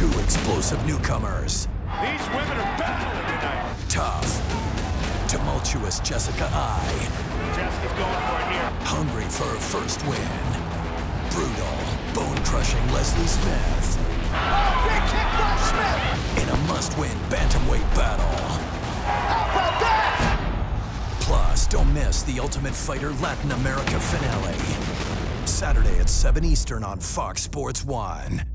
Two explosive newcomers. These women are battling tonight. Tough, tumultuous Jessica I. Jessica's going for it here. Hungry for her first win. Brutal, bone-crushing Leslie Smith. Oh, big kick by Smith! In a must-win bantamweight battle. How about that? Plus, don't miss the Ultimate Fighter Latin America finale. Saturday at 7 Eastern on Fox Sports 1.